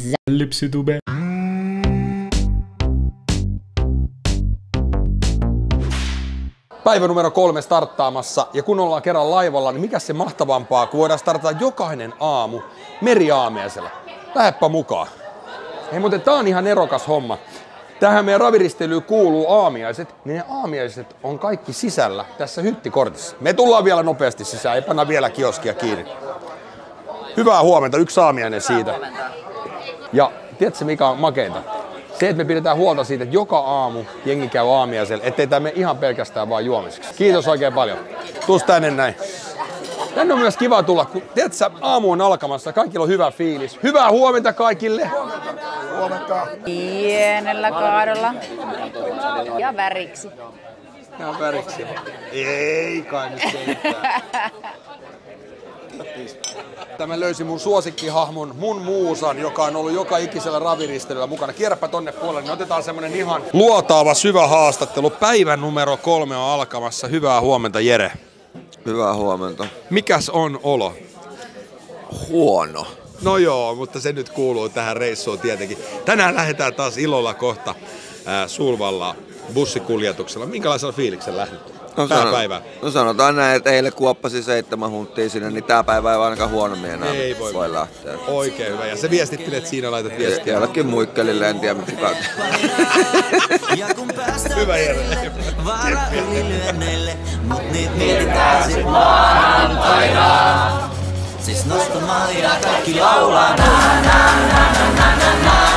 Lypsytube. Päivä numero 3 starttaamassa, ja kun ollaan kerran laivalla, niin mikä se mahtavampaa, kun voidaan startata jokainen aamu meriaamiaisella. Lähdepä mukaan. Hei, mutta tää on ihan erokas homma. Tähän meidän raviristelyyn kuuluu aamiaiset, niin ne aamiaiset on kaikki sisällä tässä hyttikortissa. Me tullaan vielä nopeasti sisään, ei panna vielä kioskia kiinni. Hyvää huomenta, yksi aamiainen siitä. Ja tiedätkö mikä on makeinta? Se, että me pidetään huolta siitä, että joka aamu jengi käy aamiaisella, ettei tämä mene ihan pelkästään vaan juomiseksi. Kiitos oikein paljon. Tuus tänne näin. Tänne on myös kiva tulla, kun tiedätkö, aamu on alkamassa, kaikilla on hyvä fiilis. Hyvää huomenta kaikille. Huomenta. Pienellä kaadolla. Ja väriksi. Ja väriksi. Ei kai nyt sentään. Mä löysin mun suosikkihahmon, mun muusan, joka on ollut joka ikisellä raviristelyllä mukana. Kierräpä tonne puolelle, niin otetaan semmonen ihan luotaava, syvä haastattelu. Päivän numero 3 on alkamassa. Hyvää huomenta, Jere. Hyvää huomenta. Mikäs on olo? Huono. No joo, mutta se nyt kuuluu tähän reissuun tietenkin. Tänään lähdetään taas ilolla kohta Sulvalla bussikuljetuksella. Minkälaisella fiiliksen lähdet? No sanotaan näin, että eilen kuoppasi 7 hunttia sinne, niin tää päivä ei ainakaan huonommin enää voi lähteä. Oikein hyvä. Ja sä viestittelet siinä, laitat viestiä. Jollekin muikkelille, en tiedä kuka. Hyvä Jere. Vaara ylilyönneille, mut niit mietitään sit maanantaina. Siis nostomalia kaikki laulaa na na na na na na na.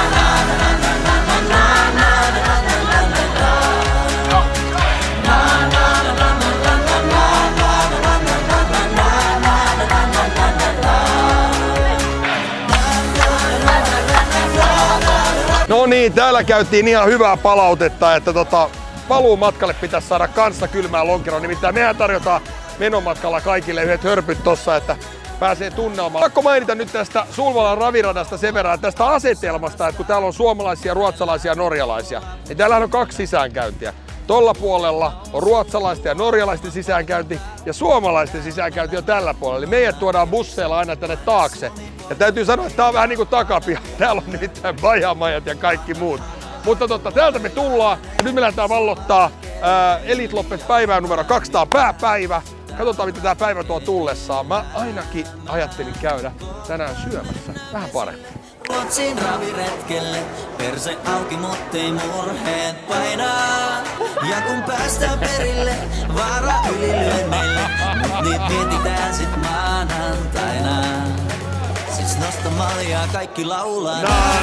No niin, täällä käytiin ihan hyvää palautetta, että paluumatkalle pitäisi saada kanssa kylmää lonkeroa. Nimittäin mehän tarjotaan menomatkalla kaikille yhdet hörpyt tossa, että pääsee tunnelmaan. Pakko mainita nyt tästä Sulvalan raviradasta sen verran, tästä asetelmasta, että kun täällä on suomalaisia, ruotsalaisia ja norjalaisia, niin täällä on 2 sisäänkäyntiä. Tolla puolella on ruotsalaisten ja norjalaisten sisäänkäynti ja suomalaisten sisäänkäynti on tällä puolella. Eli meidät tuodaan busseilla aina tänne taakse. Ja täytyy sanoa, että tää on vähän niin kuin takapiha. Täällä on nimittäin bajamajat ja kaikki muut. Mutta täältä me tullaan ja nyt me lähdetään vallottaa Elite Loppet päivää numero 200 pääpäivä. Katsotaan mitä tää päivä tuo tullessaan. Mä ainakin ajattelin käydä tänään syömässä vähän paremmin. Ruotsin raviretkelle, perse auki, muttei murheet painaa. Ja kun päästään perille, vaara ylilyönneille, mut niit mietitään sit maanantaina. Siis nostomalia kaikki laulaa.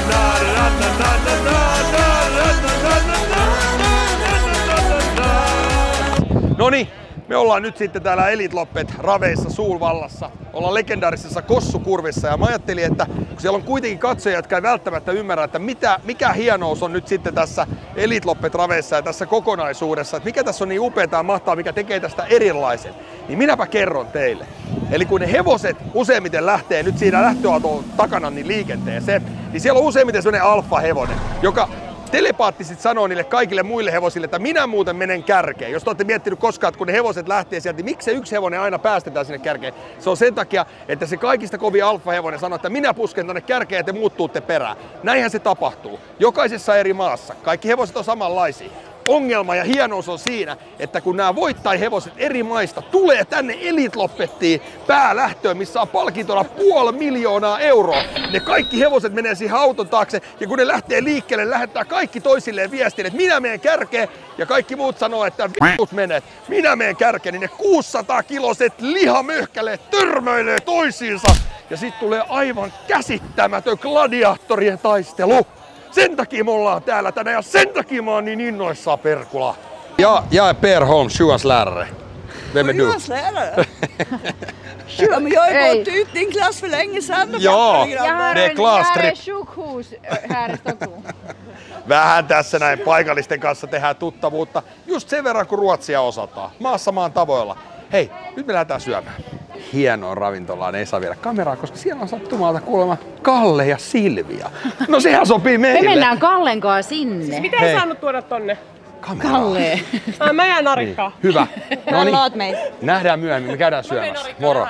Noniin. Me ollaan nyt sitten täällä Elite Loppet raveissa Sulvallassa. Ollaan legendaarisessa Kossukurvissa ja mä ajattelin, että kun siellä on kuitenkin katsojia, jotka ei välttämättä ymmärrä, että mikä hienous on nyt sitten tässä Elite Loppet raveissa ja tässä kokonaisuudessa, että mikä tässä on niin upeaa ja mahtavaa, mikä tekee tästä erilaisen, niin minäpä kerron teille. Eli kun ne hevoset useimmiten lähtee nyt siinä lähtöauton takana niin liikenteeseen, niin siellä on useimmiten sellainen alfa-hevonen, joka telepaattisesti sanoo niille kaikille muille hevosille, että minä muuten menen kärkeen. Jos te olette miettinyt koskaan, että kun ne hevoset lähtee sieltä, niin miksi se yksi hevonen aina päästetään sinne kärkeen? Se on sen takia, että se kaikista kovin alfa-hevonen sanoo, että minä pusken tonne kärkeen ja te muut tuutte perään. Näinhän se tapahtuu. Jokaisessa eri maassa. Kaikki hevoset on samanlaisia. Ongelma ja hienous on siinä, että kun nämä voittajahevoset eri maista tulee tänne Elite Loppettiin päälähtöön, missä on palkintona 500 000 euroa, ne kaikki hevoset menee siihen auton taakse ja kun ne lähtee liikkeelle, lähettää kaikki toisilleen viestin, että minä menen kärkeen ja kaikki muut sanoo, että vitut menet, minä menen kärkeen, niin ne 600-kiloset lihamöhkäleet törmöilee toisiinsa ja sit tulee aivan käsittämätön gladiaattorien taistelu. Sen takia me ollaan täällä tänään ja sen takia mä oon niin innoissaan Perkula. Ja Per Holm, sjuanslärare. Vem är du? Sjuanslärare? Sjuan, men jag har gått ut i en klass för länge sedan. Ja, det är Jag har klasstripp. ett sjukhus här i Stockholm. Vähän tässä näin paikallisten kanssa tehdään tuttavuutta. Just sen verran kun ruotsia osataan. Maassa maan tavoilla. Hei, nyt me lähdetään syömään. Hienoa ravintolaan ei saa viedä kameraa, koska siellä on sattumalta kuulemma Kalle ja Silvia. No sehän sopii meille. Me mennään Kallen kanssa sinne. Mitä ei saanut tuoda tonne? Kameraa. Kalle. Mä jään narikkaan. Niin. Hyvä. No niin. Oot meitä. Nähdään myöhemmin, me käydään syömässä. Moro.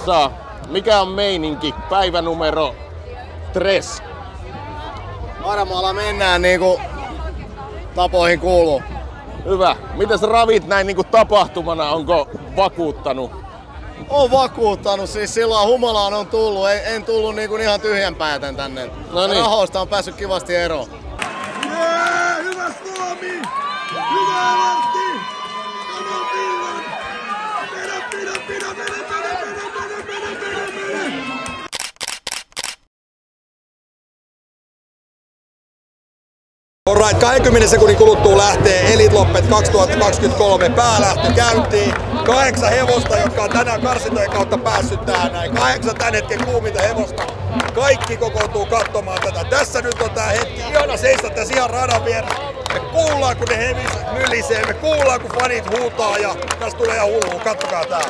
Mikä on meininki? Päivänumero 3. Varmaalla mennään niinku tapoihin kuuluu. Hyvä. Mitäs ravit näin niinku tapahtumana? Onko vakuuttanut? On vakuuttanut, siis silloin humalaan on tullut, en tullut niinku ihan tyhjän päätän tänne. Noniin. Rahoista on päässyt kivasti eroon. Hyvä Suomi! Hyvä Martti! Come on Finland! Mene! Alright, 20 sekunnin kuluttua lähtee Elite Loppet 2023 päälähtö käyntiin. 8 hevosta, jotka on tänään karsintojen kautta päässyt tähän näin. 8 tämän hetken kuuminta hevosta. Kaikki kokoontuu katsomaan tätä. Tässä nyt on tää hetki. Ihana seistä tässä ihan radan vieressä. Me kuullaan kun ne heviset mylisee. Me kuullaan kun fanit huutaa ja tästä tulee ihan hullua. Kattokaa tää.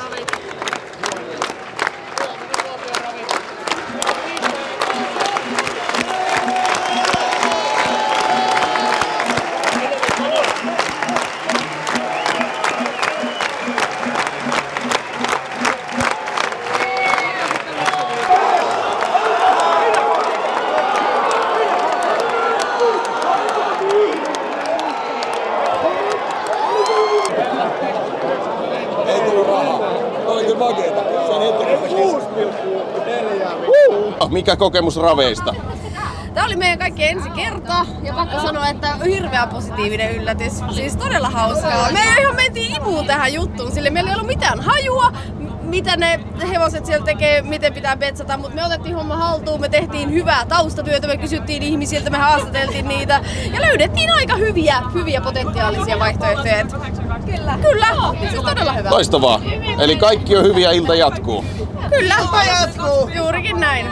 Mikä kokemus raveista? Tämä oli meidän kaikki ensi kerta ja pakko sanoa, että hirveän positiivinen yllätys. Siis todella hauskaa. Me ihan mentiin imuun tähän juttuun, sillä meillä ei ollut mitään hajua, mitä ne hevoset siellä tekee, miten pitää betsata, mutta me otettiin homma haltuun, me tehtiin hyvää taustatyötä, me kysyttiin ihmisiltä, me haastateltiin niitä ja löydettiin aika hyviä potentiaalisia vaihtoehtoja. Kyllä, siis todella hyvä. Loistavaa. Eli kaikki on hyviä, ilta jatkuu. Kyllä, jatkuu. Juurikin näin.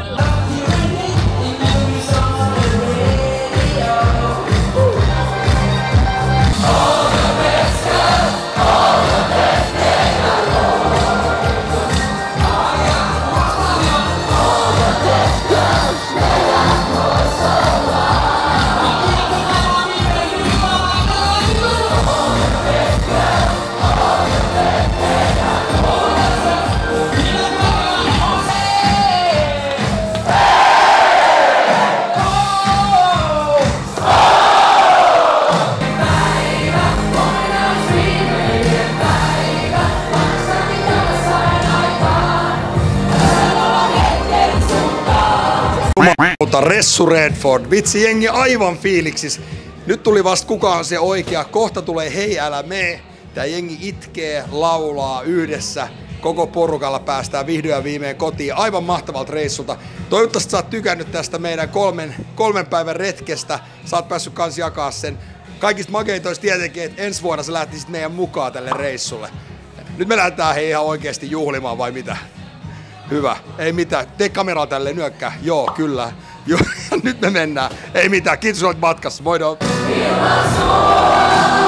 Ressu Redford, vitsi jengi aivan fiiliksis. Nyt tuli vasta kuka on se oikea, kohta tulee hei älä mee. Tää jengi itkee, laulaa yhdessä. Koko porukalla päästään vihdoin ja viimein kotiin. Aivan mahtavalta reissulta. Toivottavasti sä oot tykännyt tästä meidän kolmen päivän retkestä. Sä oot päässyt kans jakaa sen. Kaikista makeinta olisi tietenkin, että ensi vuonna sä lähtisit meidän mukaan tälle reissulle. Nyt me lähdetään hei ihan oikeesti juhlimaan vai mitä? Hyvä, ei mitään. Tee kameraa tälleen nyökkää. Joo, kyllä. Joo, nyt me mennään. Ei mitään. Kiitos, olet matkassa. Moido.